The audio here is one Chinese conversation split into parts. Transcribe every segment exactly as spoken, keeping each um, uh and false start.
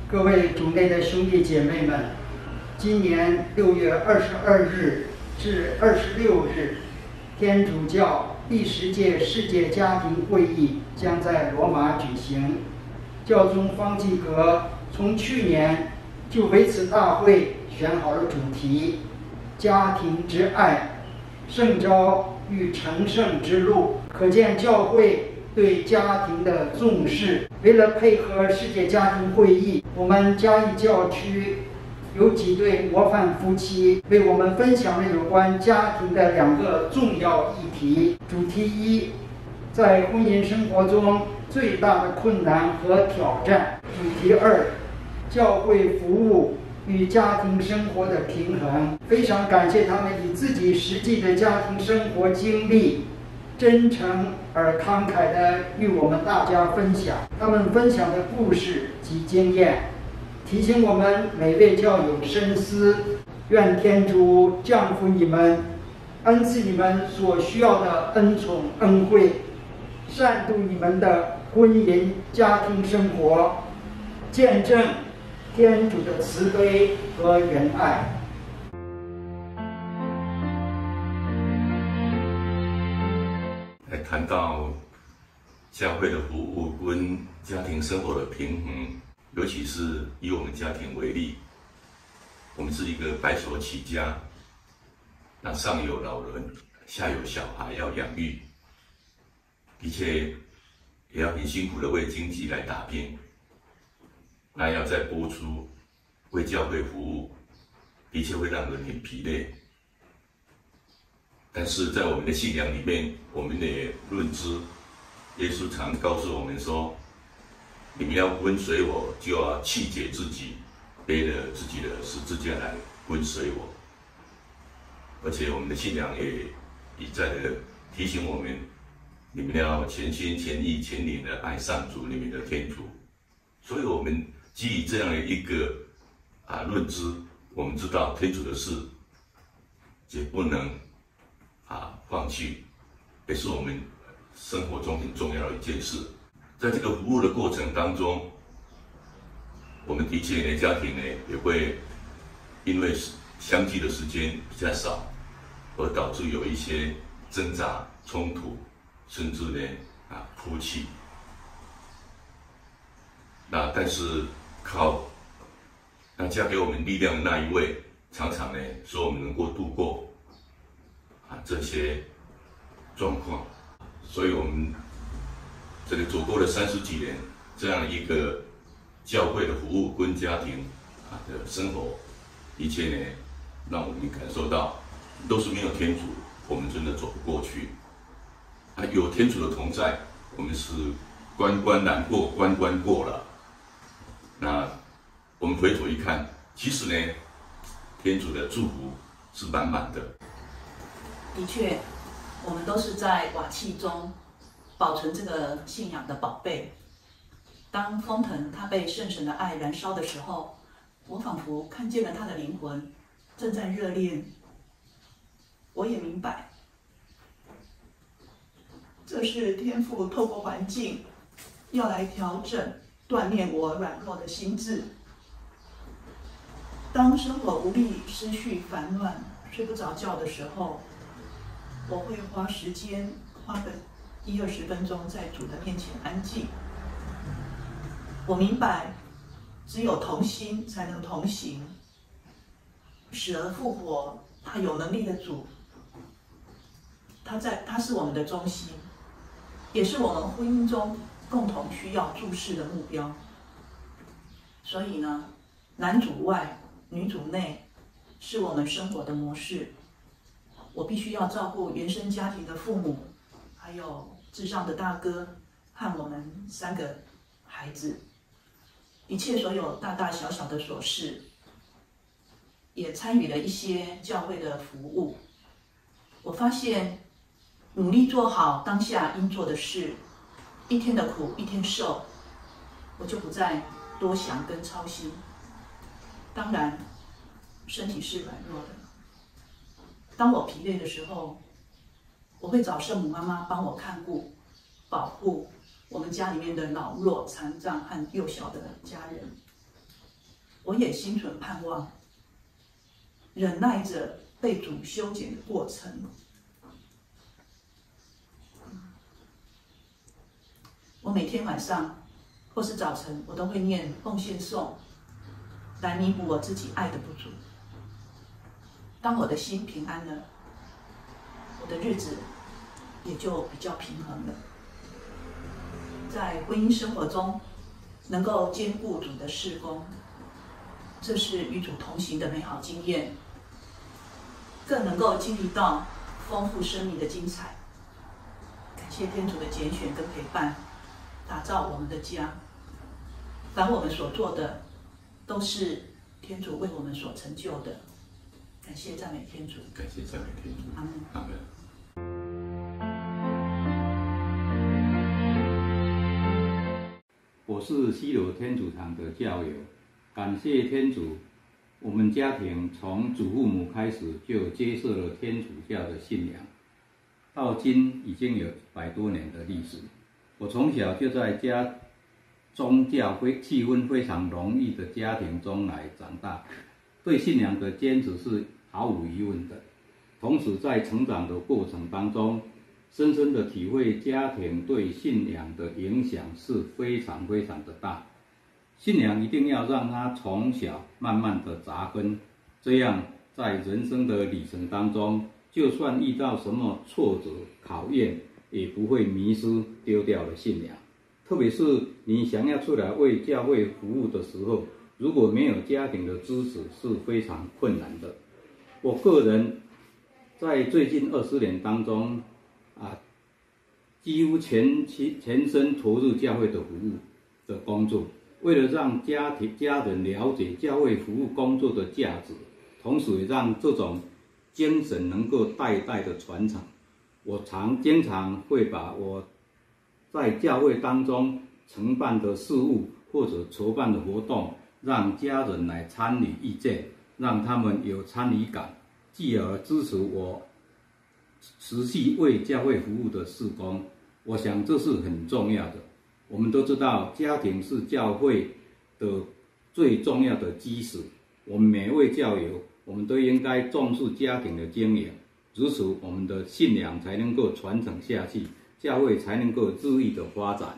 各位主内的兄弟姐妹们，今年六月二十二日至二十六日，天主教第十届世界家庭会议将在罗马举行。教宗方济各从去年就为此大会选好了主题：家庭之爱，圣召与成圣之路。可见教会对家庭的重视。为了配合世界家庭会议，我们嘉义教区有几对模范夫妻为我们分享了有关家庭的两个重要议题。主题一，在婚姻生活中最大的困难和挑战。主题二，教会服务与家庭生活的平衡。非常感谢他们以自己实际的家庭生活经历，真诚而慷慨地与我们大家分享。他们分享的故事及经验，提醒我们每位教友深思。愿天主降福你们，恩赐你们所需要的恩宠恩惠，善度你们的婚姻家庭生活，见证天主的慈悲和仁爱。 来谈到教会的服务跟家庭生活的平衡，尤其是以我们家庭为例，我们是一个白手起家，那上有老人，下有小孩要养育，的确也要很辛苦的为经济来打拼，那要再播出为教会服务，的确会让人很疲累。但是在我们的信仰里面，我们也论知，耶稣常告诉我们说，你们要跟随我，就要弃绝自己，背着自己的十字架来跟随我。而且我们的信仰也一再的提醒我们，你们要全心全意全灵的爱上主，你们的天主。所以我们基于这样的一个啊论知，我们知道天主的事绝不能啊放弃，也是我们生活中很重要的一件事。在这个服务的过程当中，我们的确呢，家庭呢也会因为相聚的时间比较少，而导致有一些挣扎、冲突，甚至呢啊哭泣。那但是靠那加给我们力量的那一位，常常呢说我们能够度过啊这些状况。所以我们这个走过了三十几年这样一个教会的服务跟家庭啊的生活，的确呢让我们感受到，都是没有天主，我们真的走不过去。啊，有天主的同在，我们是关关难过，关关过了。那我们回头一看，其实呢，天主的祝福是满满的。 的确，我们都是在瓦器中保存这个信仰的宝贝。当风腾它被圣神的爱燃烧的时候，我仿佛看见了他的灵魂正在热恋。我也明白，这是天父透过环境要来调整、锻炼我软弱的心智。当生活无力、失序、烦乱、睡不着觉的时候，我会花时间，花个一二十分钟在主的面前安静。我明白，只有同心才能同行。死而复活，他有能力的主，他在，他是我们的中心，也是我们婚姻中共同需要注视的目标。所以呢，男主外，女主内，是我们生活的模式。我必须要照顾原生家庭的父母，还有至上的大哥和我们三个孩子，一切所有大大小小的琐事，也参与了一些教会的服务。我发现，努力做好当下应做的事，一天的苦一天受，我就不再多想跟操心。当然，身体是软弱的。当我疲累的时候，我会找圣母妈妈帮我看顾、保护我们家里面的老弱、残障和幼小的家人。 我也心存盼望，忍耐着被主修剪的过程。我每天晚上或是早晨，我都会念奉献颂，来弥补我自己爱的不足。当我的心平安了，我的日子也就比较平衡了。在婚姻生活中，能够兼顾主的事工，这是与主同行的美好经验，更能够经历到丰富生命的精彩。感谢天主的拣选跟陪伴，打造我们的家。凡我们所做的，都是天主为我们所成就的。感谢赞美天主， 感谢赞美天主， 阿门， 阿门。 我是西螺天主堂的教友，感谢天主，我们家庭从祖父母开始就接受了天主教的信仰，到今已经有一百多年的历史。我从小就在家宗教非气氛非常浓郁的家庭中来长大，对信仰的坚持是毫无疑问的。同时在成长的过程当中，深深的体会家庭对信仰的影响是非常非常的大。信仰一定要让他从小慢慢的扎根，这样在人生的旅程当中，就算遇到什么挫折考验，也不会迷失丢掉了信仰。特别是你想要出来为教会服务的时候，如果没有家庭的支持，是非常困难的。我个人在最近二十年当中啊，几乎全全身投入教会的服务的工作，为了让家庭家人了解教会服务工作的价值，同时也让这种精神能够代代的传承。我常经常会把我在教会当中承办的事务或者筹办的活动，让家人来参与意见，让他们有参与感，继而支持我持续为教会服务的事工。我想这是很重要的。我们都知道家庭是教会的最重要的基石，我们每位教友我们都应该重视家庭的经营，如此我们的信仰才能够传承下去，教会才能够日益的发展。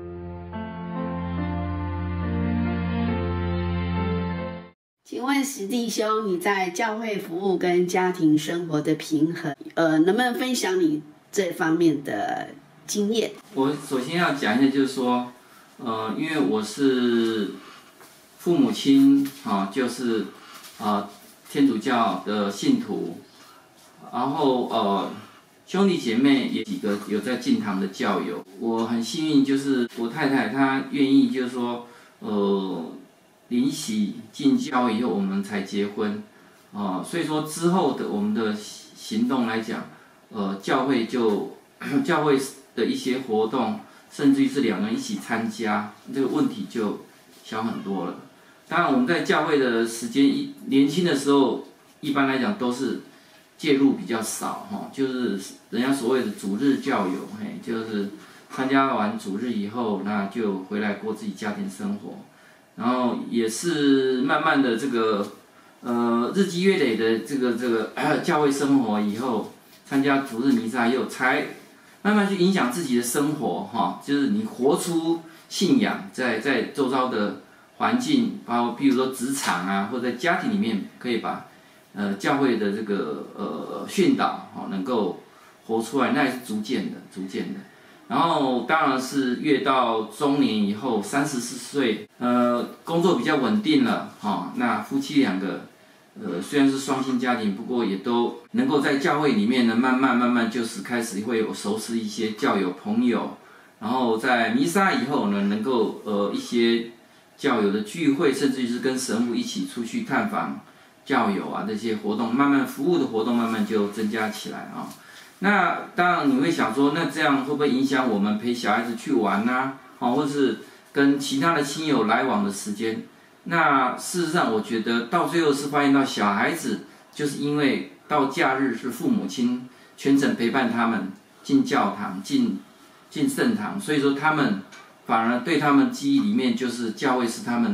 请问史弟兄，你在教会服务跟家庭生活的平衡，呃，能不能分享你这方面的经验？ 我首先要讲一下，就是说，呃，因为我是父母亲啊，就是啊天主教的信徒，然后呃兄弟姐妹也几个有在进堂的教友。我很幸运，就是我太太她愿意，就是说，呃。临洗进教以后，我们才结婚，啊、呃，所以说之后的我们的行动来讲，呃，教会就教会的一些活动，甚至于是两人一起参加，这个问题就小很多了。当然，我们在教会的时间一年轻的时候，一般来讲都是介入比较少，哈，就是人家所谓的主日教友，嘿，就是参加完主日以后，那就回来过自己家庭生活。然后也是慢慢的这个，呃，日积月累的这个这个、呃、教会生活以后，参加主日弥撒以后，才慢慢去影响自己的生活哈，就是你活出信仰，在在周遭的环境，包括比如说职场啊，或者在家庭里面，可以把呃教会的这个呃训导哈能够活出来，那也是逐渐的，逐渐的。然后当然是越到中年以后，三十四岁，呃，工作比较稳定了，哈、哦，那夫妻两个，呃，虽然是双薪家庭，不过也都能够在教会里面呢，慢慢慢慢就是开始会有熟识一些教友朋友，然后在弥撒以后呢，能够呃一些教友的聚会，甚至于是跟神父一起出去探访教友啊这些活动，慢慢服务的活动慢慢就增加起来啊。那当然你会想说，那这样会不会影响我们陪小孩子去玩呐、啊？哦，或是跟其他的亲友来往的时间？那事实上，我觉得到最后是发现到小孩子，就是因为到假日是父母亲全程陪伴他们进教堂、进进圣堂，所以说他们反而对他们记忆里面就是教会是他们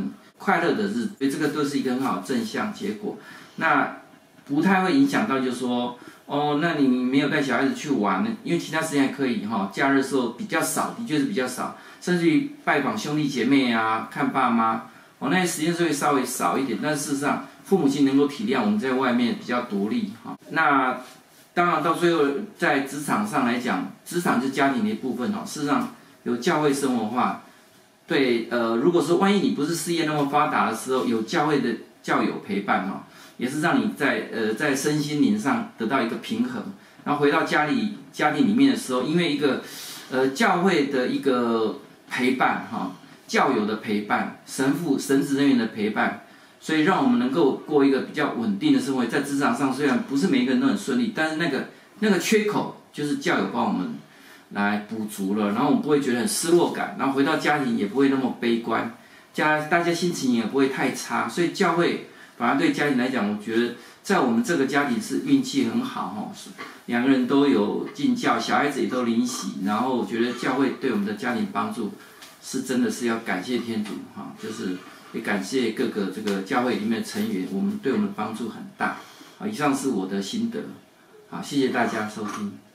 快乐的日子，所以这个都是一个很好的正向结果。那不太会影响到，就是说，哦，那你没有带小孩子去玩，因为其他时间还可以哈，假日的时候比较少，的确是比较少，甚至于拜访兄弟姐妹啊，看爸妈，哦，那些时间是会稍微少一点，但事实上，父母亲能够体谅我们在外面比较独立哈。那当然到最后在职场上来讲，职场就是家庭的一部分哈，事实上有教会生活化。对，呃，如果说万一你不是事业那么发达的时候，有教会的教友陪伴哦，也是让你在呃在身心灵上得到一个平衡。然后回到家里家庭里面的时候，因为一个呃教会的一个陪伴哈、哦，教友的陪伴，神父神职人员的陪伴，所以让我们能够过一个比较稳定的生活。在职场上虽然不是每一个人都很顺利，但是那个那个缺口就是教友帮我们来补足了，然后我们不会觉得很失落感，然后回到家庭也不会那么悲观，家大家心情也不会太差，所以教会反而对家庭来讲，我觉得在我们这个家庭是运气很好哈，两个人都有尽教，小孩子也都灵洗，然后我觉得教会对我们的家庭帮助是真的是要感谢天主哈，就是也感谢各个这个教会里面的成员，我们对我们的帮助很大。好，以上是我的心得，好，谢谢大家收听。